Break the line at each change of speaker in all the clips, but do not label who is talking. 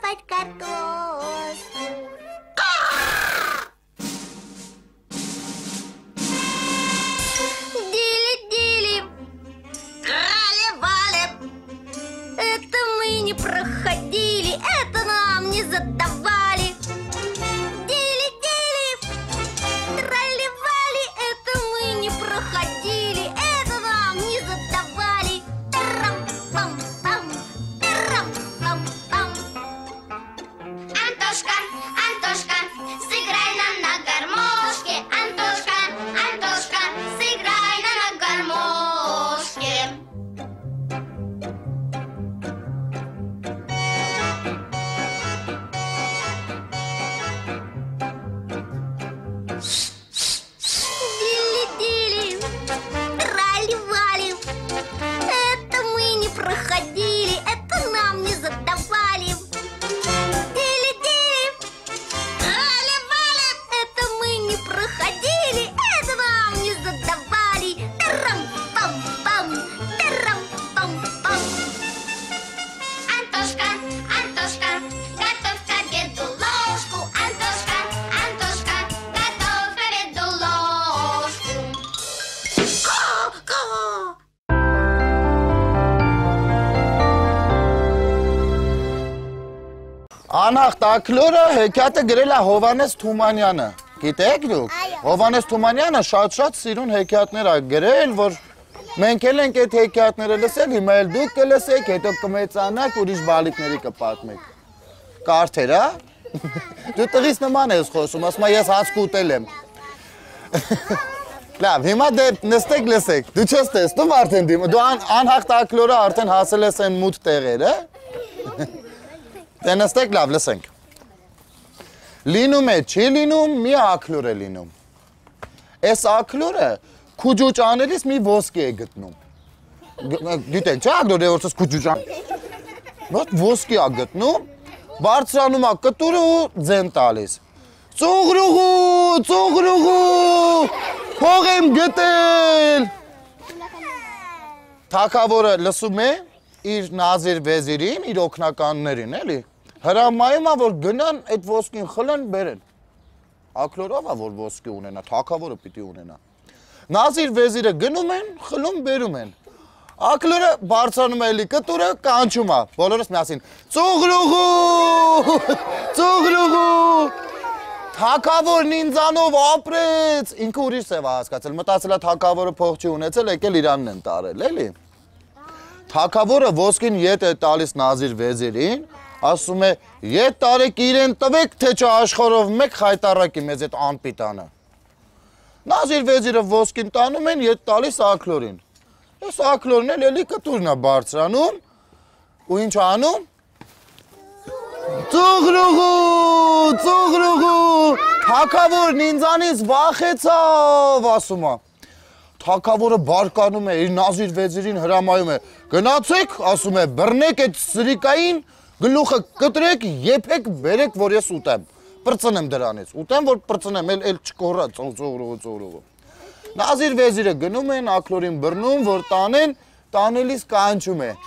под картошку. Дили-дили, крали-вали. Это мы не проходили, это нам не задавали. Дили-дили, трали-вали. Это мы не проходили, это нам не задавали. Тарам-пам-пам, тарам-пам-пам. Антошка, Антошка, сыграй нам на гармошке. Антошка, Антошка, сыграй нам на гармошке. Дили-дили, трали-вали. Это мы не проходили, это нам не задавали. Дили-дили, трали-вали. Это мы не проходили, это нам не задавали. Тарам-пам-пам, тарам-пам-пам. Антошка, Антошка, готовь к обеду ложку. Антошка, Антошка, готовь к обеду ложку. Ка-ка.
Անախ տակլորը հեքիաթը գրել է Հովանես Թումանյանը։ Գիտեք դուք։ Հովանես Թումանյանը շատ սիրուն հեքիաթներ է գրել, որ մենք էլ ենք այդ հեքիաթները լսել, հիմա էլ դուք կլսեք, հետո կմեծանաք, ուրիշ բալիկների կպատմեք։ Կարդեր, հա։ Դու տղիս նման ես խոսում, ասում ես հաց կուտել եմ։ Լավ, հիմա դե նստեք լսեք։ Դու չես տեսնում արդեն դիմը, դու անհախ տակլորը արդեն հասել ես այն մութ տեղերը։ Դե նստեք լավ լսենք։ Լինում է, չի լինում, մի ակլոր է լինում։ Այս ակլորը քուջուճաներից մի ոսկի է գտնում։ Գիտեք, չէ՞ ակլոր է որպես քուջուճան։ Ոնց ոսկի է գտնում, բարձրանում է կտուրը ու ձեն տալիս։ Ծուղրուղու, ծուղրուղու, փող եմ գտել։ Թագավորը լսում է իր նազիր վեզիրին, իր օգնականներին, էլի։ Հրամայում է, որ գնան այդ ոսկին խլեն բերեն։ Ակլորով է, որ ոսկի ունենա, թագավորը պիտի ունենա։ Նազիր վեզիրը գնում են, խլում բերում են։ Ակլորը բարձրանում է էլի կտուրը, կանչում է, բոլորս միասին։ Ծուղրուղու, ծուղրուղու։ Թագավորն ինձանով ապրեց։ Ինքը ուրիշ է հասկացել, մտածել է թագավորը փող չի ունեցել, եկել Իրանն են տարել, էլի։ Թագավորը ոսկին ետ է տալիս նազիր վեզիրին, ասում է, ետ տարեք իրեն տվեք, թե չէ աշխարհով մեկ խայտառակի մեզ այդ անպիտանը։ Նազիր վեզիրը ոսկին տանում են, ետ տալիս ակլորին։ Այս ակլորն էլ էլի կտուրն է բարձրանում, ու ինչ անում։ Ծուղրուղու, ծուղրուղու, թագավորն ինձանից վախեցավ, ասում է։ Թագավորը բարկանում է, իր նազիր վեզիրին հրամայում է, գնացեք, ասում է, բռնեք այդ սրիկային, գլուխը կտրեք, եփեք, բերեք, որ ես ուտեմ, պրծնեմ դրանից, ուտեմ, որ պրծնեմ, էլ չկորա, ծուղրուղու։ Նազիր վեզիրը գնում են, ակլորին բռնում, որ տանեն, տանելիս կանչում է,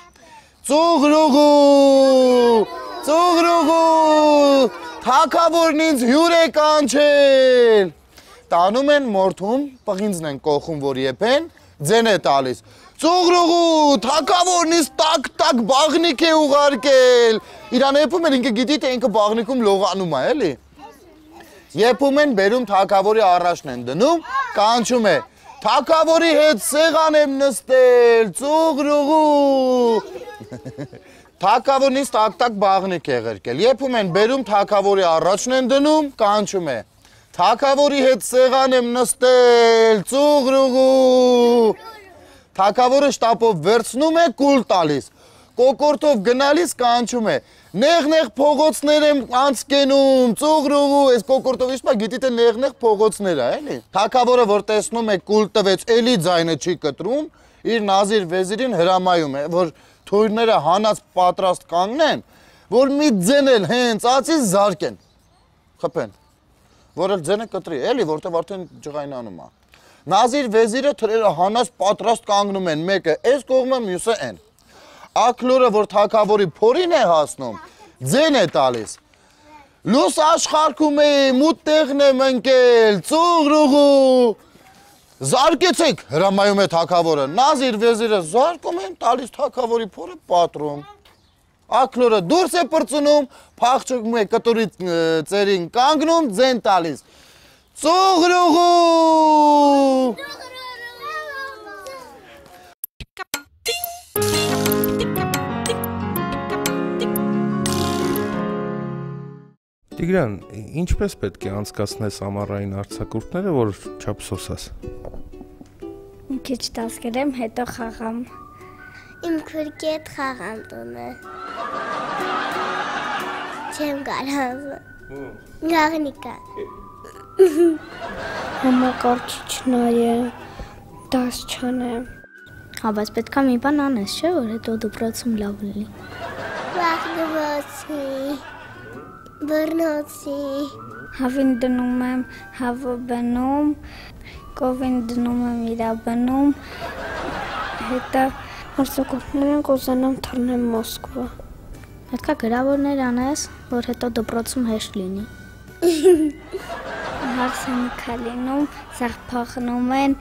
ծուղրուղու, ծուղրուղու, թագավորն ինձ հյուր է կանչել։ Տանում են մորթում, պղինձն են կողում, որ եփեն, ձեն է տալիս։ Ծուղրուղու, թագավորն ինձ տակ բաղնիկ է ուղարկել։ Իրան եփում են, ինքը գիտի, թե ինքը բաղնիկում լողանում է, էլի։ Եփում են, բերում թագավորի առաջն են դնում, կանչում է։ Թագավորի հետ սեղան եմ նստել, ծուղրուղու։ Թագավորն ինձ տակ բաղնիկ է ղրկել։ Եփում են, բերում թագավորի առաջն են դնում, կանչում է։ Թագավորի հետ սեղան եմ նստել, ծուղրուղու։ Թագավորը շտապով վերցնում է, կուլ տալիս։ Կոկորտով գնալիս կանչում է։ Նեղ փողոցներ եմ անցկենում, ծուղրուղու, այս կոկորտով իշպա գիտի թե նեղ փողոցներ է, էլի։ Թագավորը որ տեսնում է կուլ տվեց, էլի ձայնը չի կտրում, իր նազիր վեզիրին հրամայում է, որ թույրները հանած պատրաստ կանգնեն, որ մի ձեն էլ հենց ածից զարկեն, խփեն, որ էլ ձենը կտրի, էլի, որտեվ արդեն ջղայնանում է։ Նազիր վեզիրը թրերը հանած պատրաստ կանգնում են, մեկը այս կողմը, մյուսը այն։ Ակլորը, որ թագավորի փորին է հասնում, ձեն է տալիս։ Լույս աշխարհքում է, մութ տեղն եմ ընկել, ծուղրուղու։ Զարկեցեք, հրամայում է թագավորը, նազիր վեզիրը զարկում են, տալիս թագավորի փորը պատրում։ Ակլորը դուրս է պրծնում, փախչում է կտուրի ծերին կանգնում, ձեն տալիս։ Ծուղրուղու։
Տիգրան, ինչպես պետք է անցկացնես ամառային արձակուրդները, որ չափսոսաս։
Մի քիչ դաս գրեմ, հետո խաղամ։
Իմ քրկի հետ խաղամ տունը։ Չեմ կարող։ Գաղնիկա։
Համակարգիչ նայեմ, դաս չանեմ։ Հա, բայց պետքա մի բան անես, չէ՞, որ հետո դպրոցում լավ լինի։
Վախ դվոցի։ Բռնոցի։
Հավին դնում եմ, հավը բնում, կովին դնում եմ իրա բնում, հետո արձակուրդներն կուզենամ թռնեմ Մոսկվա։ Պետքա գրավորներ անես, որ հետո դպրոցում հեշտ լինի։ Հարսանիքա լինում, սաղ փախնում են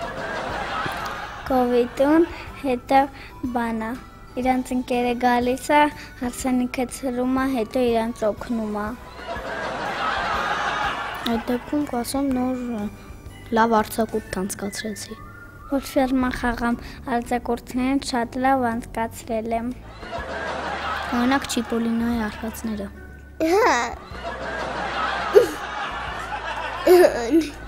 կովիտուն, հետո բանա։ Իրանց ընկերը գալիս է, հարսանիքը ցրում է, հետո իրանց օգնում է։ Այդ դեպքում կասեմ նոր լավ արձակուրդ անցկացրեցի։ Որ ֆերմա խաղամ արձակուրդներն շատ լավ անցկացրել եմ։ Օրինակ Չիպոլինոյի արխածները։
Հա։